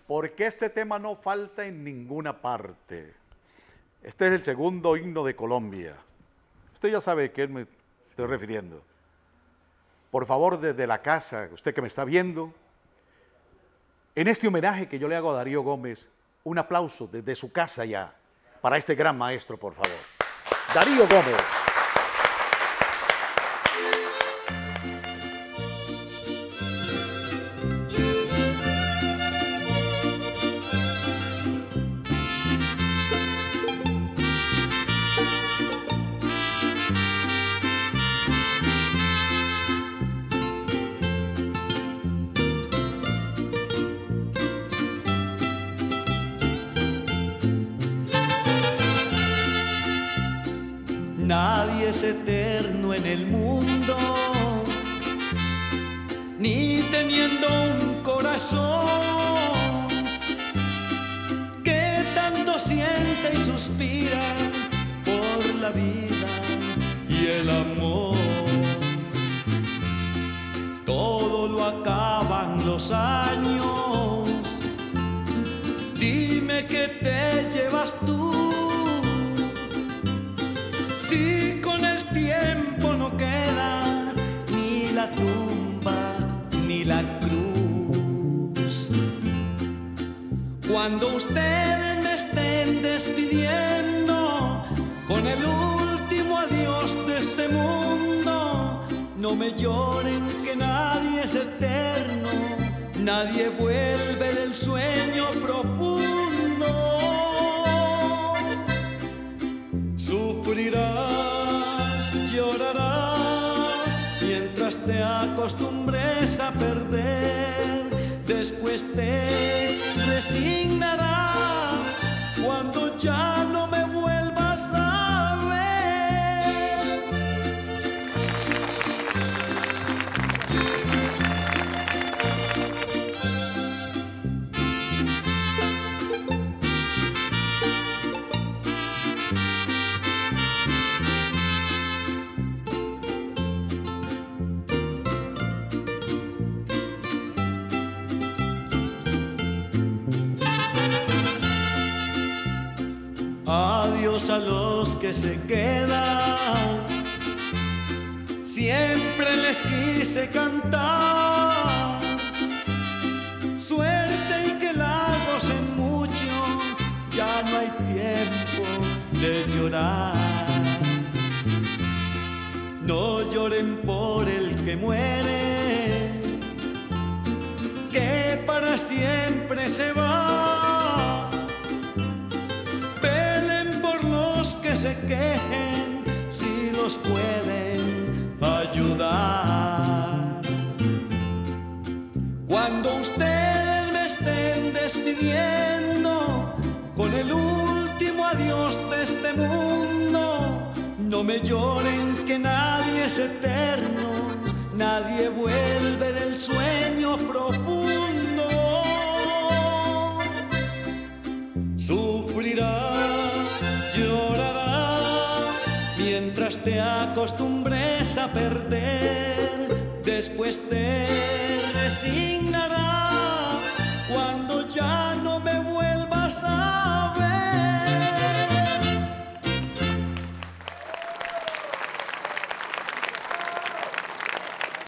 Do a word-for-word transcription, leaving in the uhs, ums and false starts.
porque este tema no falta en ninguna parte. Este es el segundo himno de Colombia. Usted ya sabe a qué me estoy refiriendo. Por favor, desde la casa, usted que me está viendo, en este homenaje que yo le hago a Darío Gómez, un aplauso desde su casa ya, para este gran maestro, por favor. Darío Gómez. Nadie es eterno en el mundo, ni teniendo un corazón que tanto siente y suspira por la vida y el amor. Todo lo acaban los años, dime qué te llevas tú. Si con el tiempo no queda ni la tumba ni la cruz. Cuando ustedes me estén despidiendo con el último adiós de este mundo, no me lloren que nadie es eterno, nadie vuelve del sueño profundo. Sufrirás, llorarás, mientras te acostumbres a perder. Después te resignarás cuando ya no me vuelvas a ver. Adiós a los que se quedan, siempre les quise cantar. Suerte y que la gocen mucho, ya no hay tiempo de llorar. No lloren por el que muere, que para siempre se va. Que se quejen si los pueden ayudar. Cuando ustedes me estén despidiendo con el último adiós de este mundo, no me lloren que nadie es eterno, nadie vuelve del sueño profundo. Sufrirás, llorarás, mientras te acostumbres a perder. Después te resignarás cuando ya no me vuelvas a ver.